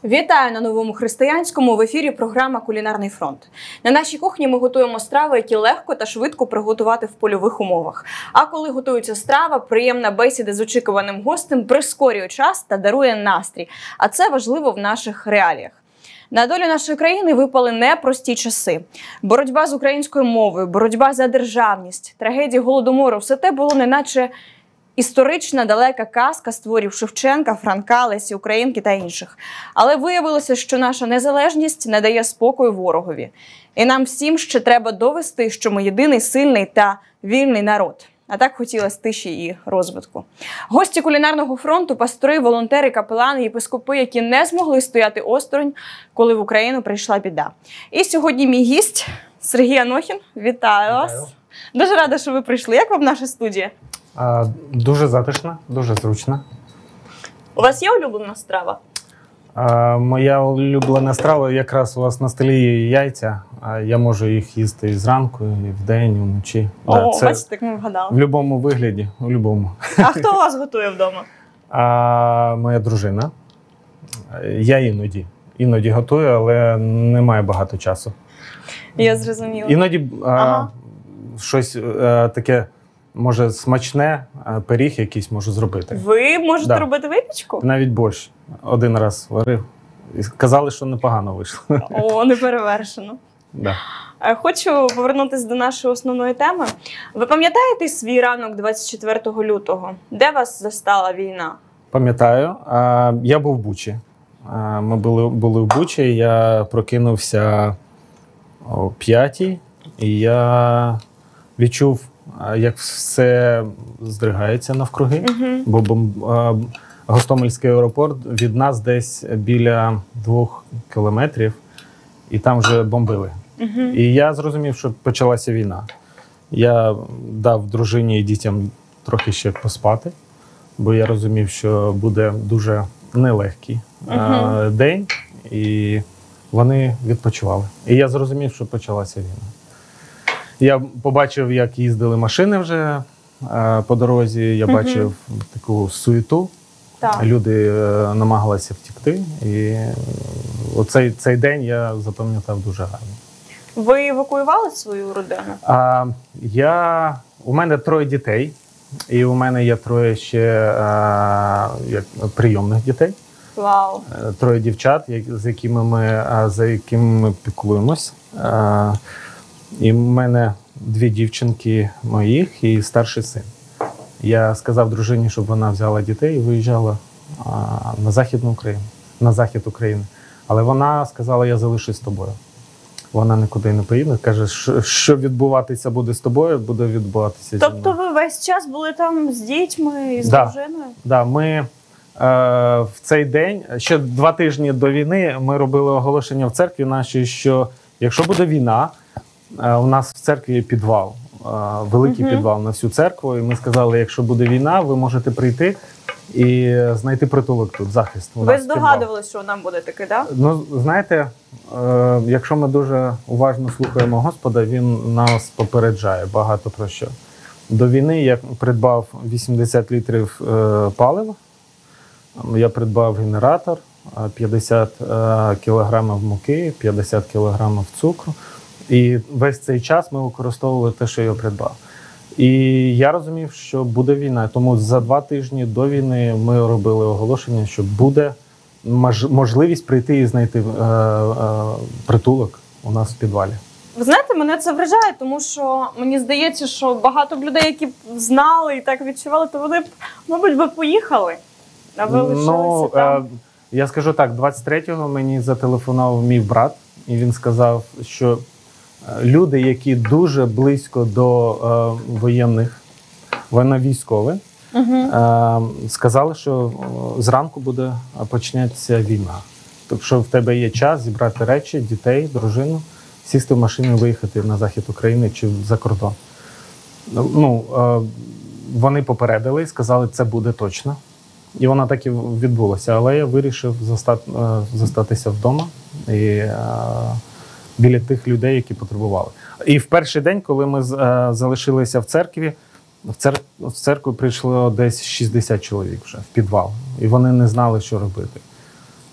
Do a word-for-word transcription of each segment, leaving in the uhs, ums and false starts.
Вітаю на Новому Християнському. В ефірі програма «Кулінарний фронт». На нашій кухні ми готуємо страви, які легко та швидко приготувати в польових умовах. А коли готується страва, приємна бесіда з очікуваним гостем прискорює час та дарує настрій. А це важливо в наших реаліях. На долю нашої країни випали непрості часи. Боротьба з українською мовою, боротьба за державність, трагедії Голодомору – все те було неначе історична далека казка з творів Шевченка, Франка, Лесі Українки та інших. Але виявилося, що наша незалежність не дає спокою ворогові. І нам всім ще треба довести, що ми єдиний, сильний та вільний народ. А так хотілося тиші і розвитку. Гості кулінарного фронту – пастори, волонтери, капелани, єпископи, які не змогли стояти осторонь, коли в Україну прийшла біда. І сьогодні мій гість Сергій Анохін. Вітаю вас. Вітаю. Дуже рада, що ви прийшли. Як вам наша студія? А, дуже затишна, дуже зручна. У вас є улюблена страва? А, моя улюблена страва якраз у вас на столі є яйця. А я можу їх їсти і зранку, і вдень, і вночі. О, да, це бачите, як ми вгадали. В будь-якому вигляді, у будь-якому. А хто у вас готує вдома? А, моя дружина. Я іноді. Іноді готую, але немає багато часу. Я зрозуміла. Іноді ага. а, щось а, таке, може, смачне, пиріг якийсь можу зробити. Ви можете да. робити випічку? Навіть борщ один раз варив. І казали, що непогано вийшло. О, неперевершено. Да. Хочу повернутися до нашої основної теми. Ви пам'ятаєте свій ранок двадцять четвертого лютого? Де вас застала війна? Пам'ятаю. Я був в Бучі. Ми були, були в Бучі, я прокинувся о п'ятій, і я відчув, як все здригається навкруги, uh-huh. бо бом... Гостомельський аеропорт від нас десь біля двох кілометрів, і там вже бомбили. Uh-huh. І я зрозумів, що почалася війна. Я дав дружині і дітям трохи ще поспати, бо я розумів, що буде дуже нелегкий uh-huh. день, і вони відпочивали. І я зрозумів, що почалася війна. Я побачив, як їздили машини вже е, по дорозі, я uh-huh. бачив таку суєту. Так. Люди е, намагалися втекти. І оцей цей день я запам'ятав дуже гарно. Ви евакуювали свою родину? А, я, у мене троє дітей. І у мене є троє ще е, як, прийомних дітей. Вау. Троє дівчат, з якими ми, за якими ми піклуємось. Е, І в мене дві дівчинки моїх і старший син. Я сказав дружині, щоб вона взяла дітей і виїжджала а, на Західну Україну, на захід України. Але вона сказала, я залишусь з тобою. Вона нікуди не поїде. Каже, що, що відбуватися буде з тобою, буде відбуватися зі мною. Тобто ви весь час були там з дітьми і з да, дружиною? Так, да, ми е, в цей день, ще два тижні до війни, ми робили оголошення в церкві нашій, що якщо буде війна, у нас в церкві є підвал, великий uh-huh. підвал на всю церкву. І ми сказали, якщо буде війна, ви можете прийти і знайти притулок тут, захист. Ви здогадувалися, що нам буде таке, так? Да? Ну, знаєте, якщо ми дуже уважно слухаємо Господа, Він нас попереджає багато про що. До війни я придбав вісімдесят літрів палива, я придбав генератор, п'ятдесят кілограмів муки, п'ятдесят кілограмів цукру. І весь цей час ми використовували те, що я придбав. І я розумів, що буде війна. Тому за два тижні до війни ми робили оголошення, що буде можливість прийти і знайти е, е, притулок у нас в підвалі. Ви знаєте, мене це вражає, тому що мені здається, що багато б людей, які б знали і так відчували, то вони б, мабуть, би поїхали, а ви лишилися ну, там. Е, я скажу так, двадцять третього мені зателефонував мій брат, і він сказав, що люди, які дуже близько до е, воєнних, воєнно-військових, uh-huh. е, сказали, що зранку буде почнеться війна. Тобто, що в тебе є час зібрати речі, дітей, дружину, сісти в машину і виїхати на захід України чи за кордон. Ну, е, вони попередили і сказали, це буде точно. І вона так і відбулася. Але я вирішив застати, е, застатися вдома і е, біля тих людей, які потребували. І в перший день, коли ми е, залишилися в церкві, в, цер... в церкву прийшло десь шістдесят чоловік вже в підвал. І вони не знали, що робити.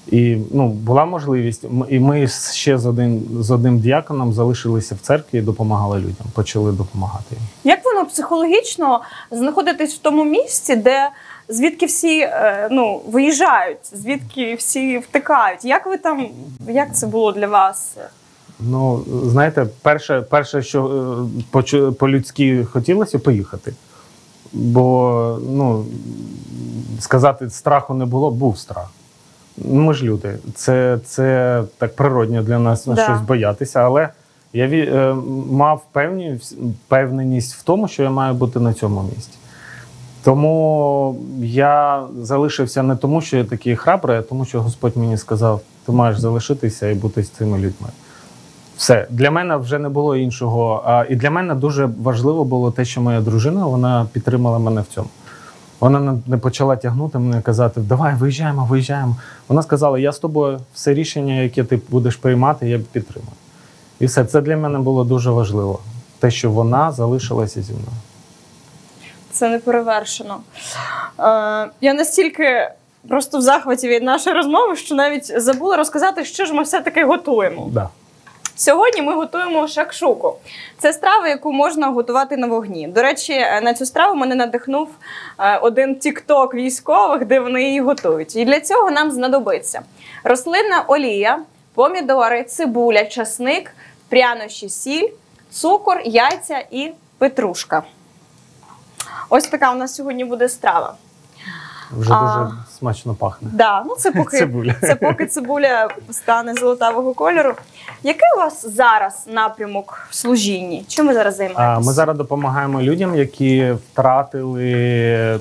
І ну, була можливість, М- і ми ще з, один, з одним діаконом залишилися в церкві і допомагали людям, почали допомагати їм. Як воно психологічно знаходитись в тому місці, де звідки всі е, ну, виїжджають, звідки всі втикають? Як ви там, як це було для вас? Ну, знаєте, перше, перше що е, почу- по-людськи хотілося поїхати. Бо, ну, сказати, страху не було, був страх. Ну, ми ж люди. Це, це так природньо для нас Да. щось боятися, але я ві- е, мав певні, впевненість в тому, що я маю бути на цьому місці. Тому я залишився не тому, що я такий храбрий, а тому, що Господь мені сказав, ти маєш залишитися і бути з цими людьми. Все. Для мене вже не було іншого. А, і для мене дуже важливо було те, що моя дружина, вона підтримала мене в цьому. Вона не- не почала тягнути мене, казати, давай, виїжджаємо, виїжджаємо. Вона сказала, я з тобою, все рішення, яке ти будеш приймати, я підтримую. І все. Це для мене було дуже важливо. Те, що вона залишилася зі мною. Це не перевершено. Е, я настільки просто в захваті від нашої розмови, що навіть забула розказати, що ж ми все-таки готуємо. Да. Сьогодні ми готуємо шакшуку. Це страва, яку можна готувати на вогні. До речі, на цю страву мене надихнув е, один тік-ток військових, де вони її готують. І для цього нам знадобиться рослинна олія, помідори, цибуля, часник, прянощі, сіль, цукор, яйця і петрушка. Ось така у нас сьогодні буде страва. Вже А. дуже смачно пахне. Да, ну це поки Цибуля. це поки цибуля стане золотавого кольору. Який у вас зараз напрямок в служінні? Чим ви зараз А, займаєтесь? Ми зараз допомагаємо людям, які втратили.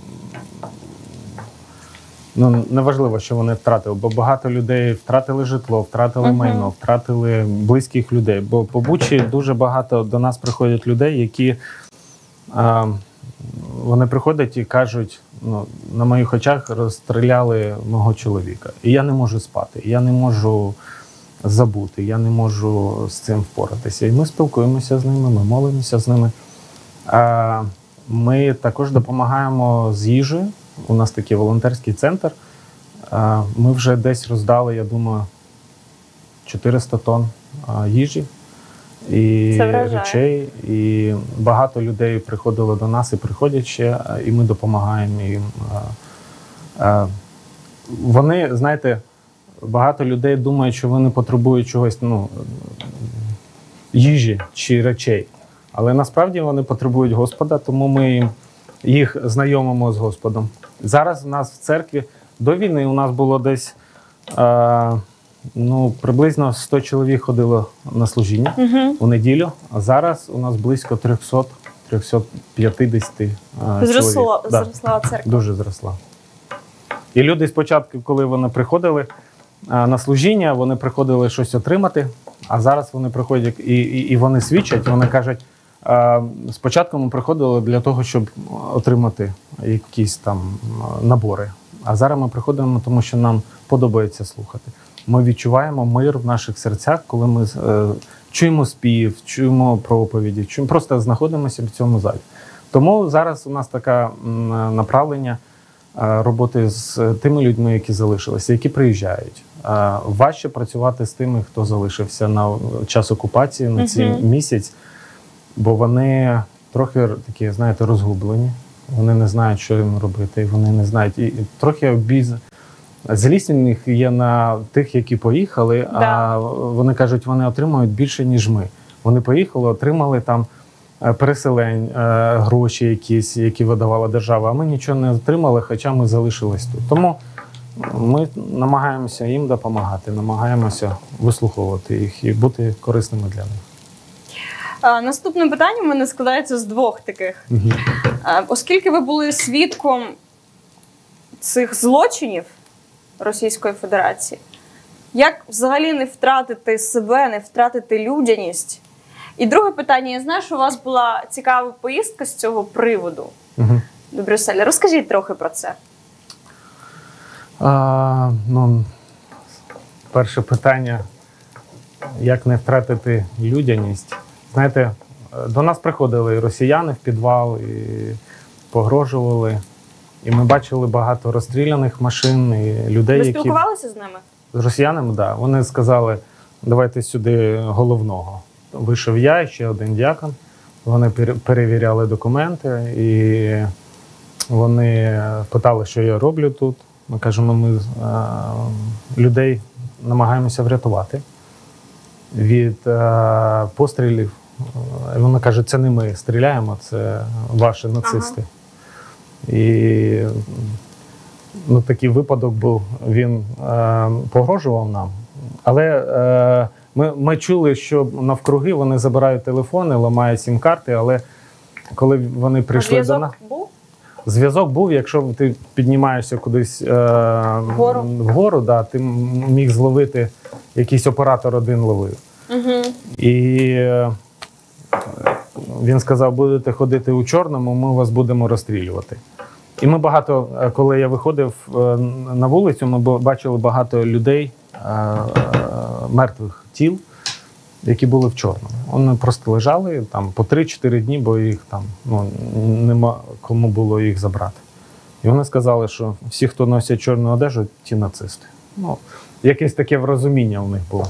Ну, неважливо, що вони втратили, бо багато людей втратили житло, втратили Мгм. майно, втратили близьких людей. Бо по Бучі дуже багато до нас приходять людей, які а, вони приходять і кажуть, ну, на моїх очах розстріляли мого чоловіка. І я не можу спати, я не можу забути, я не можу з цим впоратися. І ми спілкуємося з ними, ми молимося з ними. А, ми також допомагаємо з їжею. У нас такий волонтерський центр. А, ми вже десь роздали, я думаю, чотириста тонн а, їжі і Це вражає. речей. І багато людей приходило до нас і приходять ще, а, і ми допомагаємо їм. А, а, вони, знаєте, багато людей думають, що вони потребують чогось, ну, їжі чи речей. Але насправді вони потребують Господа, тому ми їм їх знайомимо з Господом. Зараз у нас в церкві до війни у нас було десь е, ну, приблизно сто чоловік ходило на служіння Угу. у неділю, а зараз у нас близько триста - триста п'ятдесят е, Зросло, чоловік. Да, зросла церква. дуже зросла. І люди спочатку, коли вони приходили е, на служіння, вони приходили щось отримати, а зараз вони приходять і, і, і вони свідчать, вони кажуть, е, спочатку ми приходили для того, щоб отримати якісь там набори. А зараз ми приходимо, тому що нам подобається слухати. Ми відчуваємо мир в наших серцях, коли ми е, чуємо спів, чуємо проповіді, чуємо, просто знаходимося в цьому залі. Тому зараз у нас таке направлення е, роботи з тими людьми, які залишилися, які приїжджають. Е, важче працювати з тими, хто залишився на час окупації, на цей Мгм. місяць, бо вони трохи такі, знаєте, розгублені. Вони не знають, що їм робити, вони не знають. І і трохи обіз... злість у них є на тих, які поїхали, Да. а вони кажуть, вони отримують більше, ніж ми. Вони поїхали, отримали там е, переселень, е, гроші якісь, які видавала держава, а ми нічого не отримали, хоча ми залишились тут. Тому ми намагаємося їм допомагати, намагаємося вислуховувати їх і бути корисними для них. А, наступне питання в мене складається з двох таких. Мгм. А, оскільки ви були свідком цих злочинів Російської Федерації, як взагалі не втратити себе, не втратити людяність? І друге питання. Я знаю, що у вас була цікава поїздка з цього приводу Мгм. до Брюсселя. Розкажіть трохи про це. А, ну, перше питання, як не втратити людяність. Знаєте, до нас приходили і росіяни в підвал, і погрожували. І ми бачили багато розстріляних машин і людей, Ви які... спілкувалися з ними? З росіянами, так. Да. Вони сказали, давайте сюди головного. Вийшов я і ще один дякон. Вони перевіряли документи і вони питали, що я роблю тут. Ми кажемо, ми а, людей намагаємося врятувати від а, пострілів. І вони кажуть, це не ми стріляємо, це ваші нацисти. Ага. І ну, такий випадок був, він е, погрожував нам. Але е, ми, ми чули, що навкруги вони забирають телефони, ламають сім-карти, але коли вони прийшли до нас... був? Зв'язок був, якщо ти піднімаєшся кудись е, вгору, вгору да, ти міг зловити, якийсь оператор один ловив. Угу. І е, він сказав, будете ходити у чорному, ми вас будемо розстрілювати. І ми багато, коли я виходив на вулицю, ми бачили багато людей, мертвих тіл, які були в чорному. Вони просто лежали там по три-чотири дні, бо їх там ну, нема кому було їх забрати. І вони сказали, що всі, хто носять чорну одежу, ті нацисти. Ну, якесь таке розуміння у них було.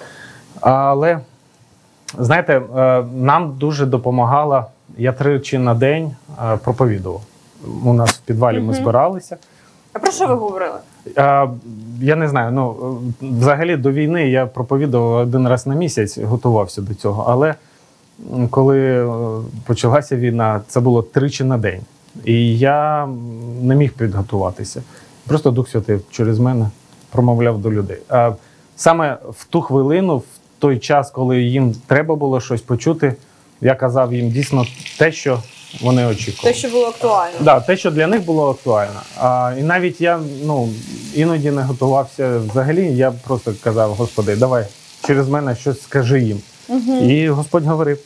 Але, знаєте, нам дуже допомагала, я тричі на день проповідував. У нас в підвалі ми збиралися. А про що ви говорили? А, я не знаю. Ну, взагалі до війни я проповідував один раз на місяць, готувався до цього. Але коли почалася війна, це було тричі на день. І я не міг підготуватися. Просто Дух Святий через мене промовляв до людей. А саме в ту хвилину, в той час, коли їм треба було щось почути, я казав їм дійсно те, що вони очікували. Те, що було актуально. Так, да, те, що для них було актуально. А, і навіть я ну, іноді не готувався взагалі, я просто казав, Господи, давай, через мене щось скажи їм. Угу. І Господь говорив.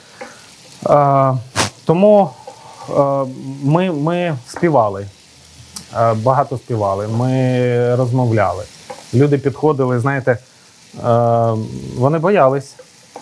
А, тому а, ми, ми співали, а, багато співали, ми розмовляли. Люди підходили, знаєте, а, вони боялись.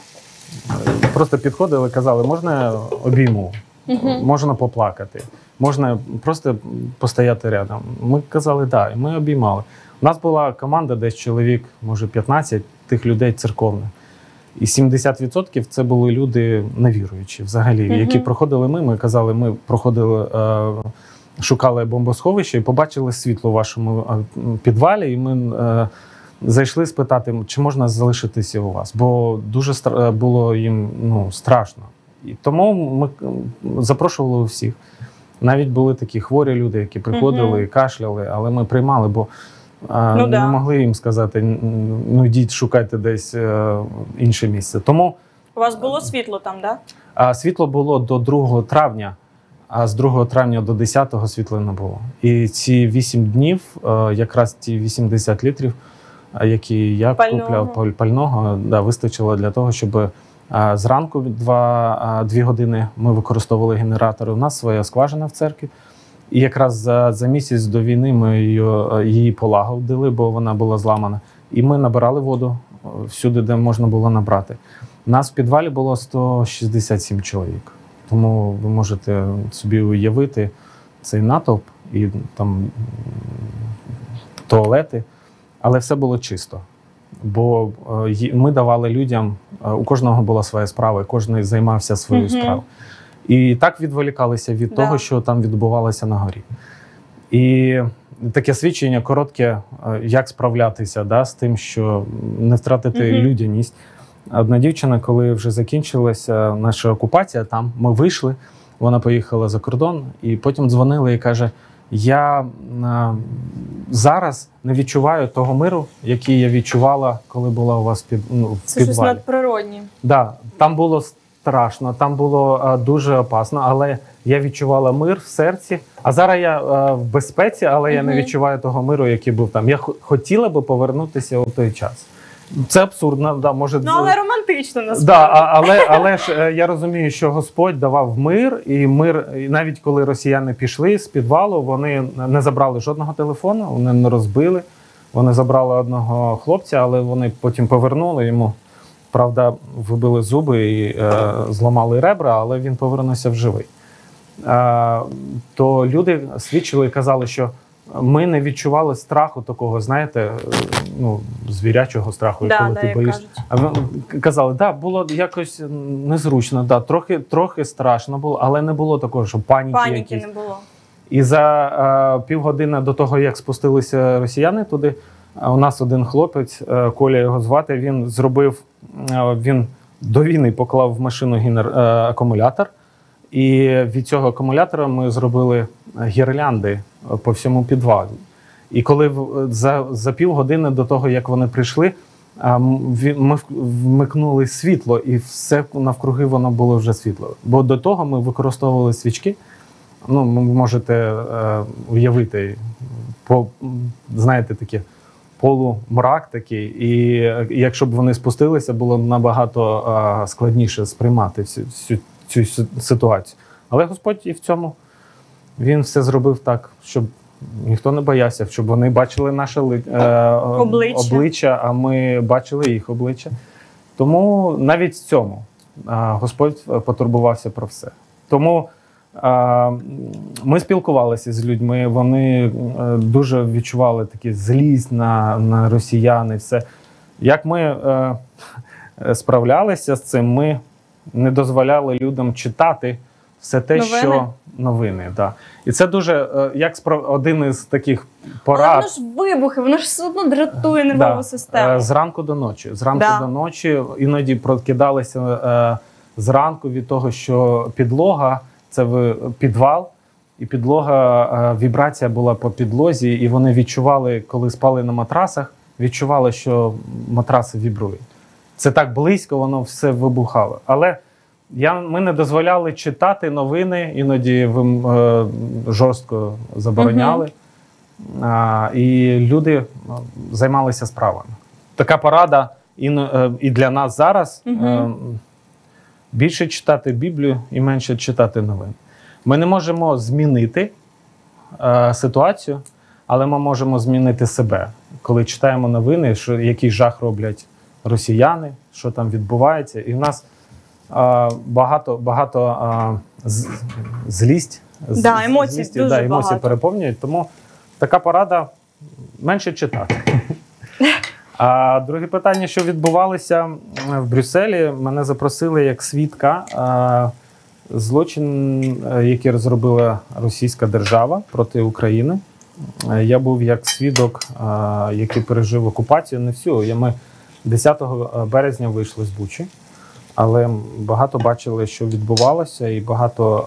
Просто підходили, казали, можна обійму? Uh-huh. Можна поплакати, можна просто постояти рядом. Ми казали, так, і ми обіймали. У нас була команда, десь чоловік, може п'ятнадцять, тих людей церковних. І сімдесят відсотків це були люди невіруючі взагалі, uh-huh. які проходили ми, ми казали, ми проходили, е, шукали бомбосховище і побачили світло в вашому підвалі, і ми е, зайшли спитати, чи можна залишитися у вас, бо дуже стра- було їм ну, страшно. І тому ми запрошували усіх. Навіть були такі хворі люди, які приходили і кашляли, але ми приймали, бо а, ну, не да. могли їм сказати, ну йдіть, шукайте десь а, інше місце. Тому у вас було світло там, так? Да? Світло було до другого травня, а з другого травня до десятого світла не було. І ці вісім днів, а, якраз ті вісімдесят літрів, а, які я пального. купляв пального, да, вистачило для того, щоб зранку дві години ми використовували генератори. У нас своя скважина в церкві. І якраз за, за місяць до війни ми її, її полагодили, бо вона була зламана. І ми набирали воду всюди, де можна було набрати. Нас в підвалі було сто шістдесят сім чоловік. Тому ви можете собі уявити цей натовп і там туалети. Але все було чисто. Бо ми давали людям, у кожного була своя справа, кожен займався своєю mm-hmm. справою. І так відволікалися від да. того, що там відбувалося на горі. І таке свідчення коротке, як справлятися да, з тим, що не втратити mm-hmm. людяність. Одна дівчина, коли вже закінчилася наша окупація, там ми вийшли, вона поїхала за кордон, і потім дзвонили і каже, я а, зараз не відчуваю того миру, який я відчувала, коли була у вас під, ну, в підвалі. Це щось надприроднє. Да, там було страшно, там було а, дуже опасно, але я відчувала мир в серці. А зараз я а, в безпеці, але угу. я не відчуваю того миру, який був там. Я х- хотіла би повернутися у той час. Це абсурдно, да, може... Ну, але романтично, насправді. Да, але, але ж я розумію, що Господь давав мир, і мир, і навіть коли росіяни пішли з підвалу, вони не забрали жодного телефону, вони не розбили, вони забрали одного хлопця, але вони потім повернули йому, правда, вибили зуби і е, зламали ребра, але він повернувся в живий. то люди свідчили і казали, що ми не відчували страху такого, знаєте, ну, звірячого страху, да, коли да, ти як боїшся. А ми казали, да, було якось незручно, да, трохи, трохи страшно було, але не було такого, що паніки, Паніки якісь. не було. І за а, півгодини до того, як спустилися росіяни туди, у нас один хлопець, Коля його звати, він зробив, він до війни поклав в машину генер... акумулятор, і від цього акумулятора ми зробили гірлянди по всьому підвалу. І коли за, за півгодини до того, як вони прийшли, ми вмикнули світло, і все навкруги воно було вже світло. Бо до того ми використовували свічки. Ну, ви можете е, уявити, по, знаєте, таке полумрак такий, і якщо б вони спустилися, було набагато е, складніше сприймати всю, всю цю ситуацію. Але Господь і в цьому, Він все зробив так, щоб ніхто не боявся, щоб вони бачили наше е, обличчя. обличчя, а ми бачили їх обличчя. Тому навіть в цьому е, Господь потурбувався про все. Тому ми спілкувалися з людьми, вони дуже відчували таку злість на, на росіян і все. Як ми е, справлялися з цим, ми не дозволяли людям читати все те, новини? що новини. Да. І це дуже, е, як справ... один із таких порад. Але воно ж вибухи, воно ж все одно дратує нервову да. систему. Зранку до ночі. Зранку да. до ночі іноді прокидалися е, зранку від того, що підлога, це в підвал, і підлога, вібрація була по підлозі, і вони відчували, коли спали на матрасах, відчували, що матраси вібрують. Це так близько, воно все вибухало. Але я, ми не дозволяли читати новини, іноді вим, е, жорстко забороняли. Угу. А, і люди займалися справами. Така порада і, е, і для нас зараз. Угу. Е, Більше читати Біблію і менше читати новини. Ми не можемо змінити е, ситуацію, але ми можемо змінити себе. Коли читаємо новини, що, який жах роблять росіяни, що там відбувається. І в нас е, багато, багато е, з, злість, з, да, емоцій, злісті, дуже да, емоції багато. переповнюють. Тому така порада – менше читати. А друге питання, що відбувалося в Брюсселі, мене запросили як свідка злочин, який розробила російська держава проти України. Я був як свідок, який пережив окупацію, не всю. Ми десятого березня вийшли з Бучі, але багато бачили, що відбувалося, і багато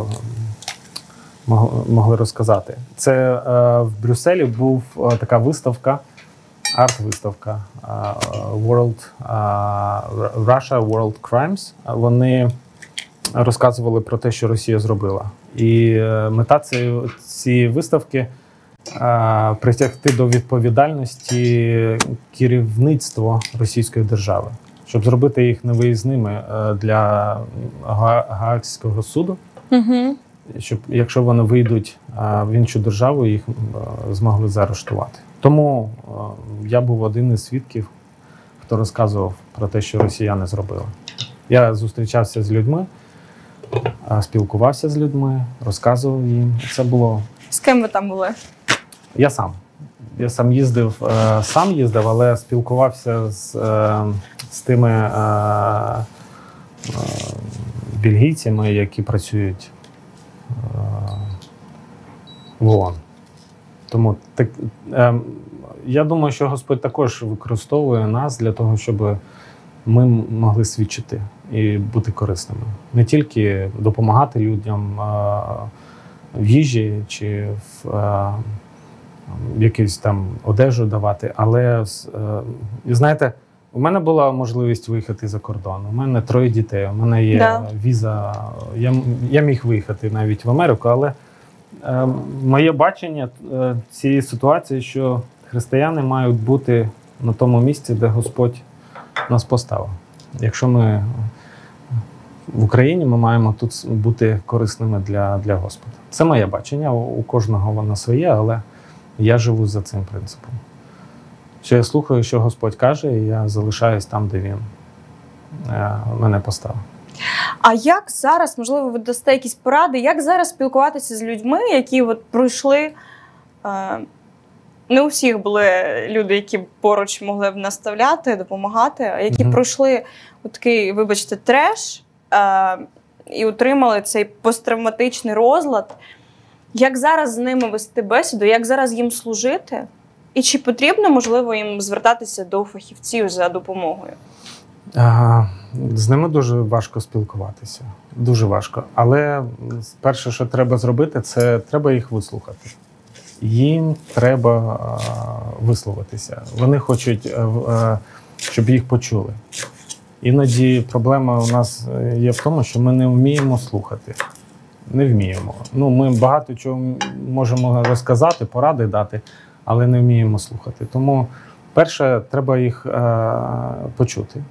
могли розказати. Це в Брюсселі був така виставка, арт-виставка World, Russia World Crimes. Вони розказували про те, що Росія зробила. І мета цієї, цієї виставки притягти до відповідальності керівництво Російської держави, щоб зробити їх невиїзними для Гаазького суду. Угу. Щоб, якщо вони вийдуть в іншу державу, їх змогли заарештувати. Тому я був один із свідків, хто розказував про те, що росіяни зробили. Я зустрічався з людьми, спілкувався з людьми, розказував їм. Це було... З ким ви там були? Я сам. Я сам їздив, сам їздив, але спілкувався з, з тими бельгійцями, які працюють в ООН. Тому так, е, я думаю, що Господь також використовує нас для того, щоб ми могли свідчити і бути корисними. Не тільки допомагати людям е, в їжі чи в е, якусь там одежу давати, але, е, знаєте, у мене була можливість виїхати за кордон. У мене троє дітей, у мене є да. віза. Я, я міг виїхати навіть в Америку, але е, моє бачення е, цієї ситуації, що християни мають бути на тому місці, де Господь нас поставив. Якщо ми в Україні, ми маємо тут бути корисними для, для Господа. Це моє бачення, у кожного воно своє, але я живу за цим принципом. Що я слухаю, що Господь каже, і я залишаюсь там, де Він е, мене поставив. А як зараз, можливо, ви дасте якісь поради, як зараз спілкуватися з людьми, які от пройшли, е, не у всіх були люди, які поруч могли б наставляти, допомагати, а які mm-hmm. пройшли такий, вибачте, треш е, і отримали цей посттравматичний розлад. Як зараз з ними вести бесіду, як зараз їм служити? І чи потрібно, можливо, їм звертатися до фахівців за допомогою? А, з ними дуже важко спілкуватися. Дуже важко. Але перше, що треба зробити, це треба їх вислухати. Їм треба а, висловитися. Вони хочуть, а, щоб їх почули. Іноді проблема у нас є в тому, що ми не вміємо слухати. Не вміємо. Ну, ми багато чого можемо розказати, поради дати, але не вміємо слухати. Тому, перше, треба їх е, почути.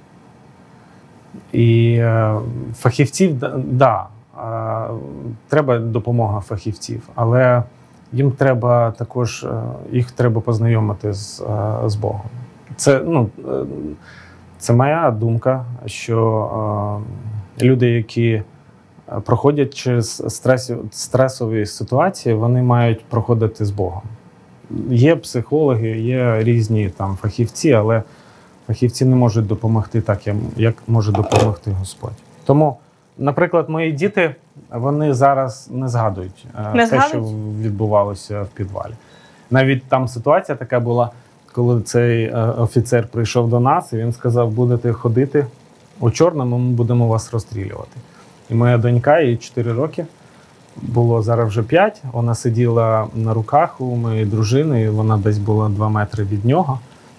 І е, фахівців, да, е, треба допомога фахівців, але їм треба також, е, їх треба познайомити з, е, з Богом. Це, ну, е, це моя думка, що е, люди, які проходять через стрес, стресові ситуації, вони мають проходити з Богом. Є психологи, є різні там фахівці, але фахівці не можуть допомогти так, як може допомогти Господь. Тому, наприклад, мої діти, вони зараз не згадують не те, згадують? що відбувалося в підвалі. Навіть там ситуація така була, коли цей офіцер прийшов до нас, і він сказав, будете ходити у чорному, ми будемо вас розстрілювати. І моя донька, їй чотири роки, було зараз вже п'ять, вона сиділа на руках у моєї дружини, і вона десь була два метри від нього.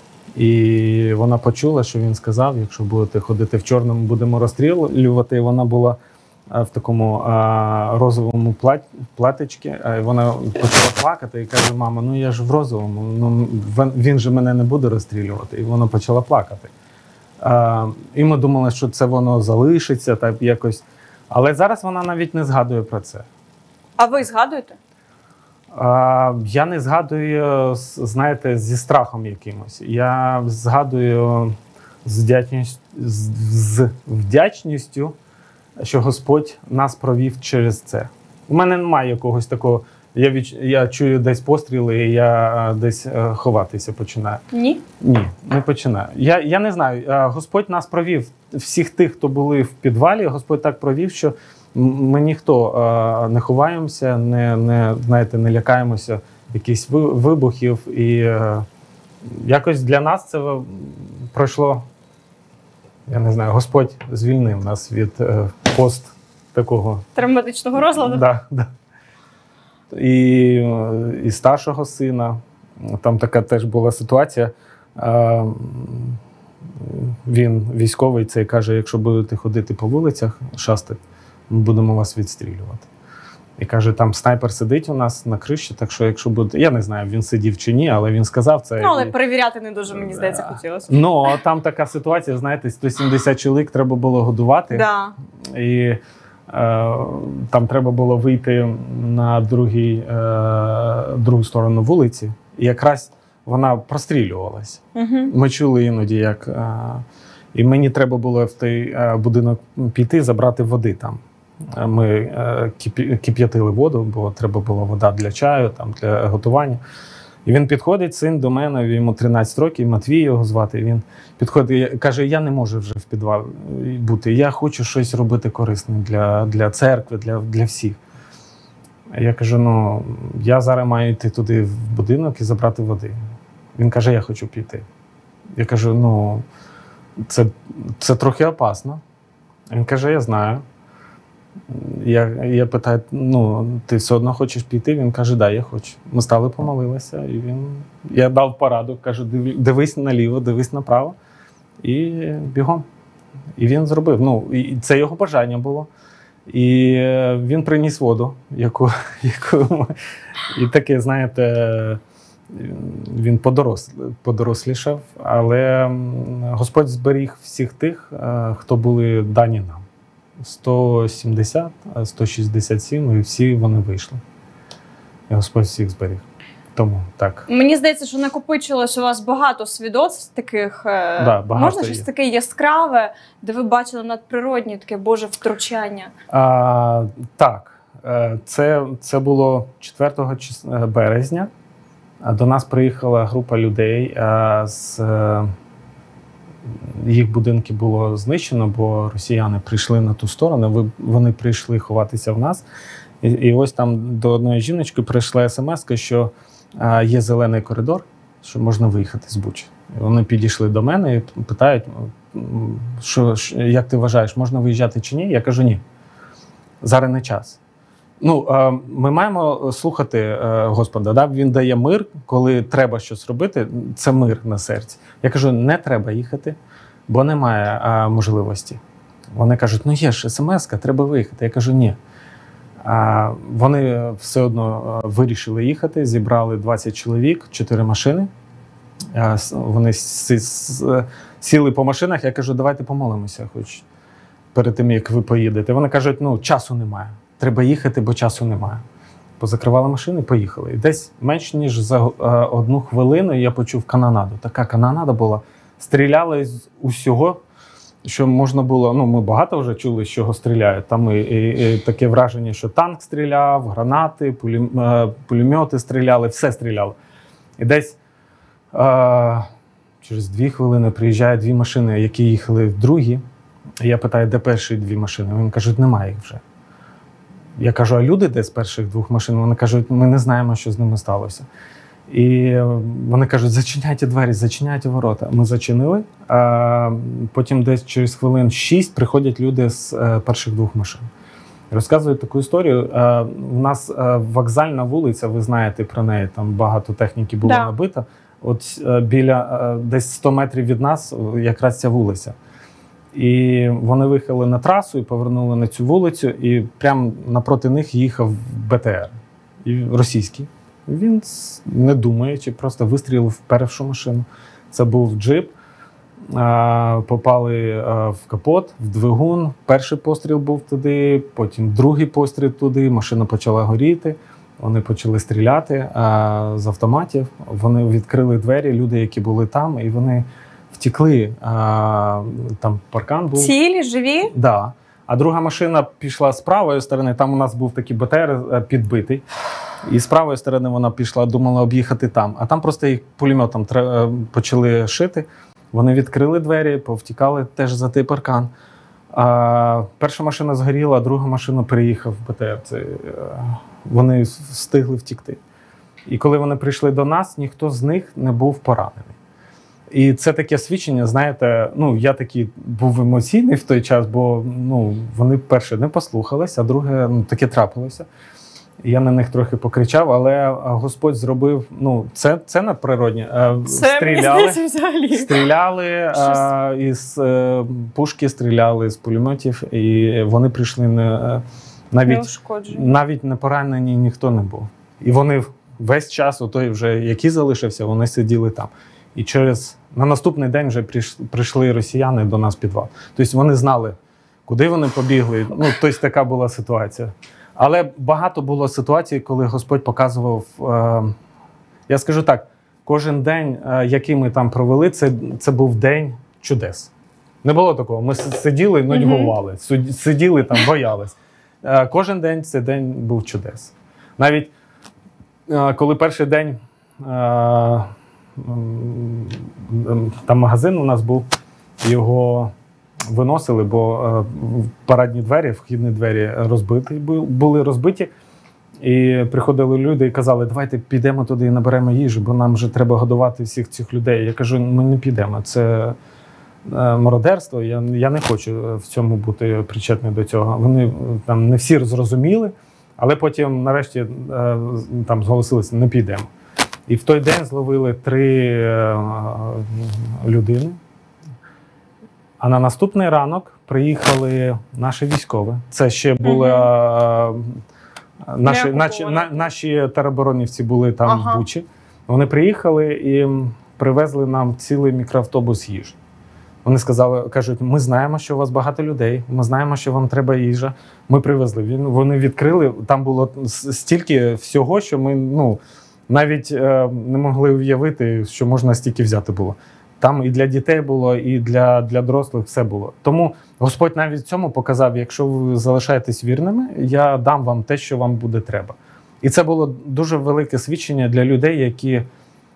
І вона почула, що він сказав, якщо будете ходити в чорному, будемо розстрілювати. І вона була в такому а, розовому плат, платичці, а вона почала плакати і каже, мама, ну я ж в розовому, ну, він же мене не буде розстрілювати. І вона почала плакати. А, і ми думали, що це воно залишиться так якось. Але зараз вона навіть не згадує про це. А ви згадуєте? А, я не згадую, знаєте, зі страхом якимось. Я згадую з вдячністю, з вдячністю, що Господь нас провів через це. У мене немає якогось такого, я, від, я чую десь постріли, і я десь ховатися починаю. Ні? Ні, не починаю. Я, я не знаю, Господь нас провів, всіх тих, хто були в підвалі, Господь так провів, що ми ніхто а, не ховаємося, не, не, знаєте, не лякаємося якихось вибухів. І а, якось для нас це пройшло, я не знаю, Господь звільнив нас від а, пост такого... Травматичного розладу? Да, да. І, і старшого сина, там така теж була ситуація, а, він військовий, цей каже, якщо будете ходити по вулицях, шастати, ми будемо вас відстрілювати. І каже, там снайпер сидить у нас на криші, так що якщо буде... Я не знаю, він сидів чи ні, але він сказав це. Ну, але перевіряти не дуже, мені здається, хотілося. Ну, там така ситуація, знаєте, сто сімдесят чоловік треба було годувати. Да. І е, там треба було вийти на другий, е, другу сторону вулиці. І якраз вона прострілювалась. Угу. Ми чули іноді, як... Е, і мені треба було в той е, будинок піти, забрати води там. Ми е, кип'ятили воду, бо треба була вода для чаю, там, для готування. І він підходить, син до мене, йому тринадцять років, Матвій його звати. Він підходить і каже, я не можу вже в підвалі бути, я хочу щось робити корисне для, для церкви, для, для всіх. Я кажу, ну, я зараз маю йти туди в будинок і забрати води. Він каже, я хочу піти. Я кажу, ну, це, це трохи опасно. Він каже, я знаю. Я, я питаю, ну, ти все одно хочеш піти? Він каже, да, я хочу. Ми стали, помолилися, і він, я дав пораду, кажу, дивись наліво, дивись направо, і бігом. І він зробив. Ну, і це його бажання було. І він приніс воду, яку, яку і таке, знаєте, він подорос, подорослішав, але Господь зберіг всіх тих, хто були дані нам. сто сімдесят, сто шістдесят сім, і всі вони вийшли. І Господь всіх зберіг. Тому так. Мені здається, що накопичилось у вас багато свідоцтв таких. Да, багато Можна щось є. таке яскраве, де ви бачили надприродні таке Боже втручання? А, так, це, це було четвертого березня. До нас приїхала група людей. З їх будинки було знищено, бо росіяни прийшли на ту сторону. Вони прийшли ховатися в нас. І, і ось там до одної жіночки прийшла смс-ка, що а, є зелений коридор, що можна виїхати з Бучі. І вони підійшли до мене і питають, що, як ти вважаєш, можна виїжджати чи ні? Я кажу, ні. Зараз не час. Ну, а, ми маємо слухати а, Господа. Да? Він дає мир, коли треба щось робити, це мир на серці. Я кажу, не треба їхати, бо немає а, можливості. Вони кажуть, ну є ж смс-ка, треба виїхати. Я кажу, ні. А, вони все одно вирішили їхати, зібрали двадцять чоловік, чотири машини. А, вони сіли по машинах, я кажу, давайте помолимося хоч перед тим, як ви поїдете. Вони кажуть, ну часу немає, треба їхати, бо часу немає. Позакривали машини, поїхали. І десь менш ніж за одну хвилину я почув канонаду. Така канонада була. Стріляли з усього, що можна було, ну ми багато вже чули, з чого стріляють. Там і, і, і таке враження, що танк стріляв, гранати, пулі, е, пулемети стріляли, все стріляло. І десь е, через дві хвилини приїжджають дві машини, які їхали в другі. Я питаю, де перші дві машини? Вони кажуть, немає їх вже. Я кажу, а люди де з перших двох машин? Вони кажуть, ми не знаємо, що з ними сталося. І вони кажуть, зачиняйте двері, зачиняйте ворота. Ми зачинили, а потім десь через хвилин шість приходять люди з перших двох машин. Розказують таку історію. У нас вокзальна вулиця, ви знаєте про неї, там багато техніки було да. набито. От біля десь сто метрів від нас якраз ця вулиця. І вони виїхали на трасу і повернули на цю вулицю, і прямо напроти них їхав Б Т Р. І російський. Він, не думаючи, просто вистрілив в першу машину. Це був джип. Попали в капот, в двигун. Перший постріл був туди, потім другий постріл туди. Машина почала горіти. Вони почали стріляти з автоматів. Вони відкрили двері, люди, які були там, і вони втекли. Там паркан був. Цілі, живі? Так. Да. А друга машина пішла з правої сторони. Там у нас був такий Б Т Р підбитий. І з правої сторони вона пішла, думала об'їхати там. А там просто їх пулеметом почали шити. Вони відкрили двері, повтікали теж за той паркан. А перша машина згоріла, а друга машина приїхав в Б Т Р. Це, вони встигли втікти. І коли вони прийшли до нас, ніхто з них не був поранений. І це таке свідчення, знаєте, ну, я такий був емоційний в той час, бо ну, вони, перше, не послухались, а друге, ну, таке трапилося. Я на них трохи покричав, але Господь зробив, ну, це, це надприродне. Це, стріляли, мені взагалі. Стріляли а, із а, пушки, стріляли з пулеметів, і вони прийшли не, навіть, навіть не поранені ніхто не був. І вони весь час, отой вже, який залишився, вони сиділи там. І через, на наступний день вже прийшли, прийшли росіяни до нас в підвал. Тобто вони знали, куди вони побігли. Ну, тобто така була ситуація. Але багато було ситуацій, коли Господь показував, е, я скажу так, кожен день, е, який ми там провели, це, це був день чудес. Не було такого. Ми сиділи, нудьгували, mm-hmm. сиділи там, боялись. Е, кожен день цей день був чудес. Навіть е, коли перший день, е, там магазин у нас був, його виносили, бо е, парадні двері, вхідні двері розбиті, були розбиті. І приходили люди і казали, давайте підемо туди і наберемо їжу, бо нам вже треба годувати всіх цих людей. Я кажу, ми не підемо, це е, мародерство, я, я не хочу в цьому бути причетний до цього. Вони там не всі зрозуміли, але потім нарешті е, там зголосилися, не підемо. І в той день зловили три е, людини. А на наступний ранок приїхали наші військові. Це ще були mm-hmm. наші, наші, на, наші тероборонівці були там ага. в Бучі. Вони приїхали і привезли нам цілий мікроавтобус їжі. Вони сказали, кажуть, ми знаємо, що у вас багато людей, ми знаємо, що вам треба їжа. Ми привезли. Вони відкрили, там було стільки всього, що ми, ну, навіть е, не могли уявити, що можна стільки взяти було. Там і для дітей було, і для, для дорослих все було. Тому Господь навіть в цьому показав, якщо ви залишаєтесь вірними, я дам вам те, що вам буде треба. І це було дуже велике свідчення для людей, які е,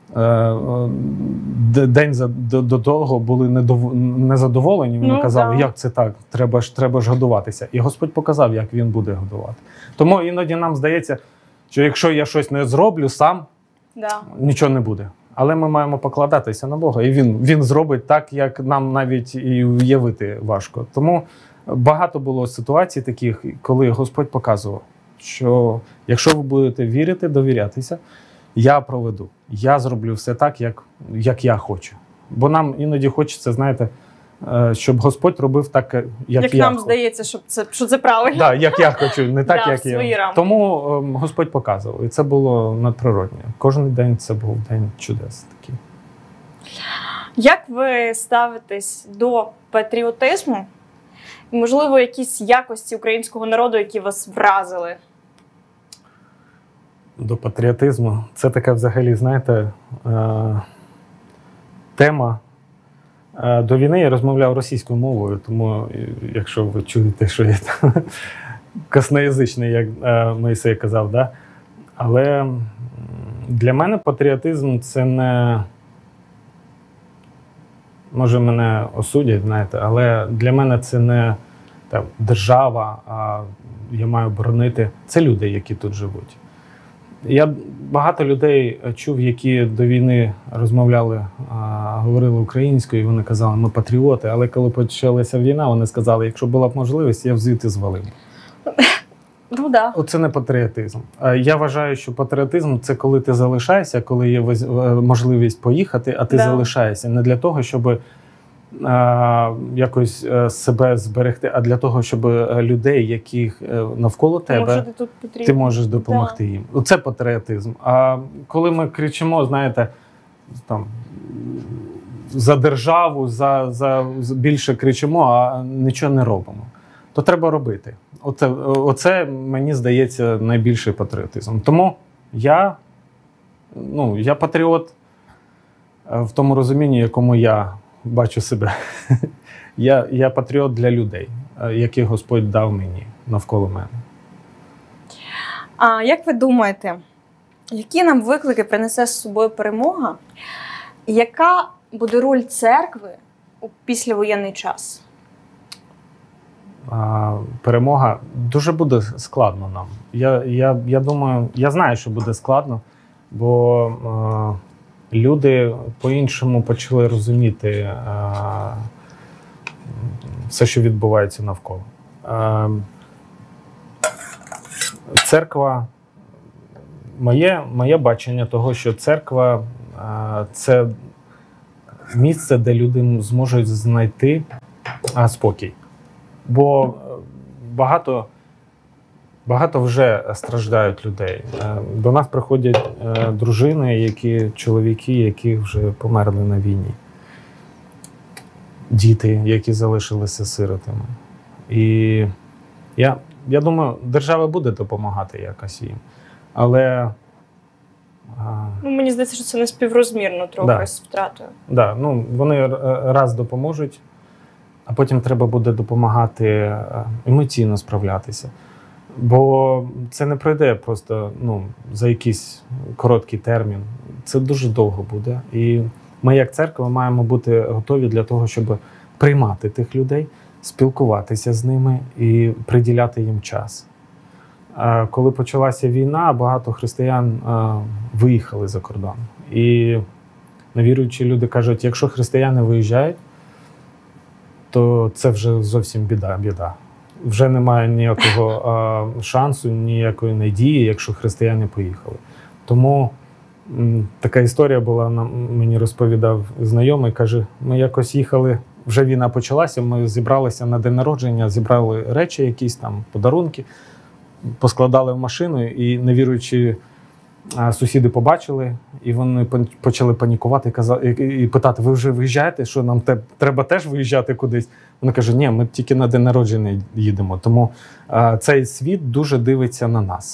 день за, до, до того були недов, незадоволені. Вони ну, казали, да. як це так, треба ж, треба ж годуватися. І Господь показав, як Він буде годувати. Тому іноді нам здається, що якщо я щось не зроблю сам, да. нічого не буде. Але ми маємо покладатися на Бога. І Він, він зробить так, як нам навіть і уявити важко. Тому багато було ситуацій таких, коли Господь показував, що якщо ви будете вірити, довірятися, я проведу. Я зроблю все так, як, як я хочу. Бо нам іноді хочеться, знаєте, щоб Господь робив так, як, як я нам хочу. здається, що це, що це правильно. Так, як я хочу, не так, Да, як в свої я. рамки. Тому ем, Господь показував. І це було надприродне. Кожен день це був день чудес такий. Як ви ставитесь до патріотизму? І, можливо, якісь якості українського народу, які вас вразили? До патріотизму. Це така взагалі, знаєте, е- тема. Е- до війни я розмовляв російською мовою, тому якщо ви чуєте, що я там косноязичний, як е- Мойсей казав, да? Але для мене патріотизм – це не... Може, мене осудять, знаєте, але для мене це не там, держава, а я маю боронити. Це люди, які тут живуть. Я багато людей чув, які до війни розмовляли, а, говорили українською, і вони казали, ми патріоти. Але коли почалася війна, вони сказали, якщо була б можливість, я б звідти звалив. Ну, да. Оце не патріотизм. Я вважаю, що патріотизм – це коли ти залишаєшся, коли є можливість поїхати, а ти Да. залишаєшся. Не для того, щоб а, якось себе зберегти, а для того, щоб людей, яких навколо тебе, Тому що ти тут потрібен. ти можеш допомогти Да. їм. Оце патріотизм. А коли ми кричимо, знаєте, там, за державу, за, за більше кричимо, а нічого не робимо, то треба робити. Оце, оце, мені здається, найбільший патріотизм. Тому я, ну, я патріот в тому розумінні, якому я бачу себе. я, я патріот для людей, яких Господь дав мені навколо мене. А як ви думаєте, які нам виклики принесе з собою перемога? І яка буде роль церкви у післявоєнний час? А, перемога дуже буде складно нам. Я, я, я думаю, я знаю, що буде складно, бо а, люди по-іншому почали розуміти а, все, що відбувається навколо. А, церква, моє, моє бачення того, що церква а, це місце, де люди зможуть знайти а, спокій. Бо багато, багато вже страждають людей. До нас приходять дружини, які, чоловіки, які вже померли на війні. Діти, які залишилися сиротами. І я, я думаю, держава буде допомагати якось їм. Але... Ну, мені здається, що це не співрозмірно трохи Да. з втратою. Да, ну, вони раз допоможуть, а потім треба буде допомагати емоційно справлятися. Бо це не пройде просто ну, за якийсь короткий термін. Це дуже довго буде. І ми, як церква, маємо бути готові для того, щоб приймати тих людей, спілкуватися з ними і приділяти їм час. Коли почалася війна, багато християн виїхали за кордон. І невіруючі люди кажуть, якщо християни виїжджають, то це вже зовсім біда, біда. Вже немає ніякого а, шансу, ніякої надії, якщо християни поїхали. Тому м, така історія була, нам, мені розповідав знайомий, каже, ми якось їхали, вже війна почалася, ми зібралися на день народження, зібрали речі якісь там, подарунки, поскладали в машину і невіруючі а, сусіди побачили, і вони почали панікувати і, казали, і, і питати, ви вже виїжджаєте, що нам те, треба теж виїжджати кудись? Вони кажуть, ні, ми тільки на день народження їдемо. Тому а, цей світ дуже дивиться на нас.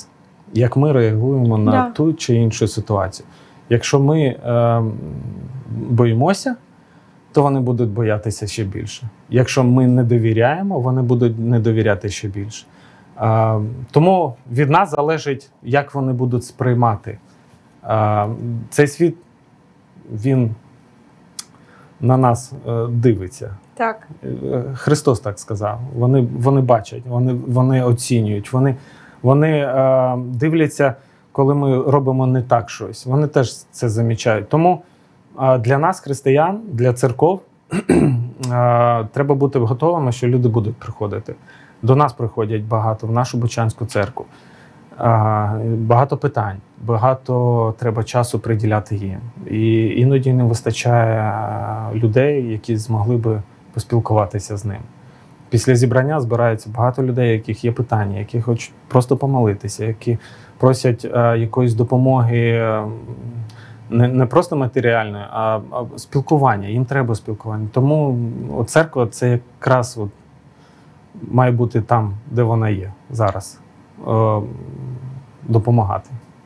як ми реагуємо на Да. ту чи іншу ситуацію. Якщо ми е, боїмося, то вони будуть боятися ще більше. Якщо ми не довіряємо, вони будуть не довіряти ще більше. Е, тому від нас залежить, як вони будуть сприймати. Е, цей світ, він на нас е, дивиться. Так. Е, Христос так сказав. Вони, вони бачать, вони, вони оцінюють, вони, вони е, дивляться, коли ми робимо не так щось. Вони теж це замічають. Тому е, для нас, християн, для церков, е, треба бути готовими, що люди будуть приходити. До нас приходять багато, в нашу Бучанську церкву. Е, багато питань, багато треба часу приділяти їм. І іноді не вистачає людей, які змогли би поспілкуватися з ним. Після зібрання збирається багато людей, яких є питання, які хочуть просто помолитися, які просять е, якоїсь допомоги, е, не, не просто матеріальної, а, а спілкування. Їм треба спілкування. Тому от, церква – це якраз от, має бути там, де вона є зараз. Е, допомагати.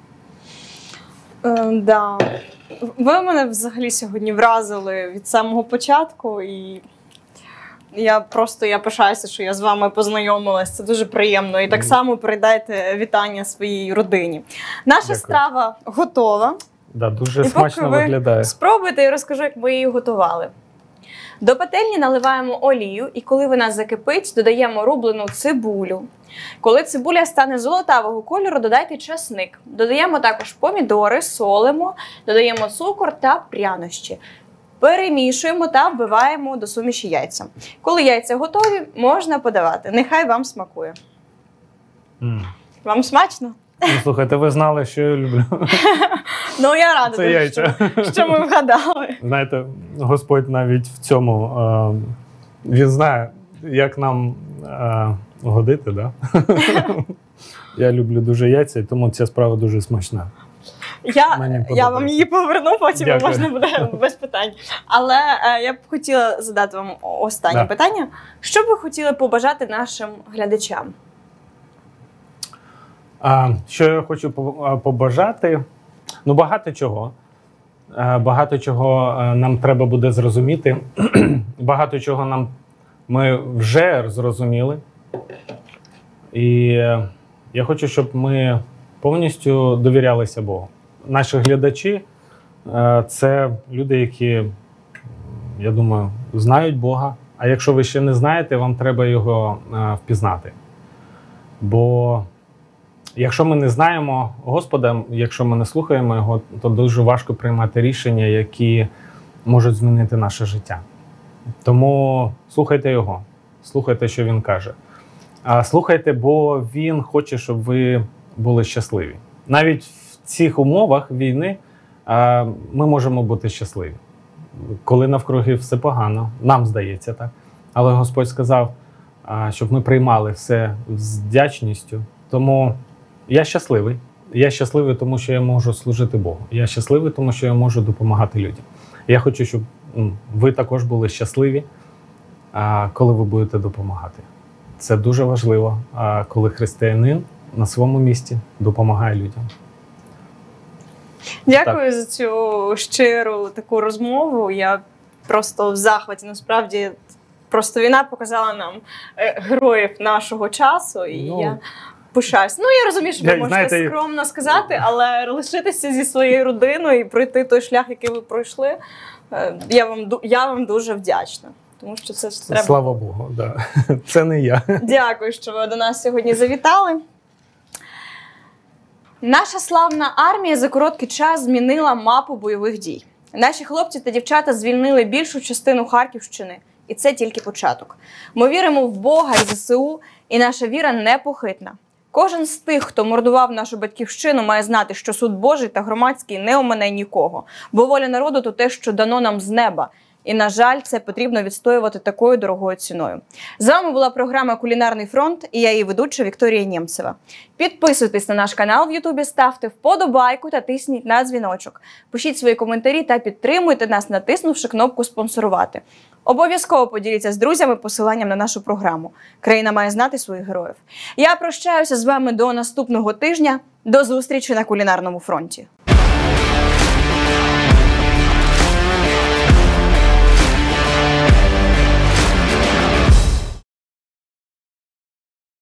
Е, да. Ви мене взагалі сьогодні вразили від самого початку, і я просто я пишаюся, що я з вами познайомилась. Це дуже приємно. І так само передайте вітання своїй родині. Наша Дякую. Страва готова. Да, дуже І смачно поки ви виглядає. Спробуйте і розкажу, як ми її готували. До пательні наливаємо олію, і коли вона закипить, додаємо рублену цибулю. Коли цибуля стане золотавого кольору, додайте часник. Додаємо також помідори, солимо, додаємо цукор та прянощі. Перемішуємо та вбиваємо до суміші яйця. Коли яйця готові, можна подавати. Нехай вам смакує. Mm. Вам смачно? Ну, слухайте, ви знали, що я люблю. Ну, я рада, Це дуже, яйця. що, що ми вгадали. Знаєте, Господь навіть в цьому, е, він знає, як нам е, годити, да? Я люблю дуже яйця, і тому ця справа дуже смачна. Я, Мені я подобається. вам її поверну, потім Дякую. можна буде без питань. Але е, я б хотіла задати вам останнє Да. питання. Що б ви хотіли побажати нашим глядачам? А, що я хочу по- побажати? Ну, багато чого. Е, Багато чого е, нам треба буде зрозуміти. Багато чого нам ми вже зрозуміли. І е, я хочу, щоб ми повністю довірялися Богу. Наші глядачі е, – це люди, які, я думаю, знають Бога. А якщо ви ще не знаєте, вам треба його е, впізнати. Бо якщо ми не знаємо Господа, якщо ми не слухаємо Його, то дуже важко приймати рішення, які можуть змінити наше життя. Тому слухайте Його, слухайте, що Він каже. А слухайте, бо Він хоче, щоб ви були щасливі. Навіть в цих умовах війни а, ми можемо бути щасливі. Коли навкруги все погано, нам здається так. Але Господь сказав, а, щоб ми приймали все з вдячністю. Тому я щасливий. Я щасливий, тому що я можу служити Богу. Я щасливий, тому що я можу допомагати людям. Я хочу, щоб м, ви також були щасливі, а, коли ви будете допомагати. Це дуже важливо, а, коли християнин на своєму місці допомагає людям. Дякую за цю щиру таку розмову. Я просто в захваті. Насправді, просто війна показала нам е, героїв нашого часу, і Ну, я пишаюсь. Ну, я розумію, що ви я- можете знаєте, скромно сказати, але лишитися зі своєю родиною і пройти той шлях, який ви пройшли, е, я вам, ду- я вам дуже вдячна. Тому що це ж треба. Слава Богу, да. Це не я. Дякую, що ви до нас сьогодні завітали. Наша славна армія за короткий час змінила мапу бойових дій. Наші хлопці та дівчата звільнили більшу частину Харківщини. І це тільки початок. Ми віримо в Бога і ЗСУ, і наша віра непохитна. Кожен з тих, хто мордував нашу батьківщину, має знати, що суд Божий та громадський не омине нікого. Бо воля народу – то те, що дано нам з неба. І, на жаль, це потрібно відстоювати такою дорогою ціною. З вами була програма «Кулінарний фронт» і я її ведуча Вікторія Нємцева. Підписуйтесь на наш канал в Ютубі, ставте вподобайку та тисніть на дзвіночок. Пишіть свої коментарі та підтримуйте нас, натиснувши кнопку «Спонсорувати». Обов'язково поділіться з друзями посиланням на нашу програму. Країна має знати своїх героїв. Я прощаюся з вами до наступного тижня. До зустрічі на кулінарному фронті.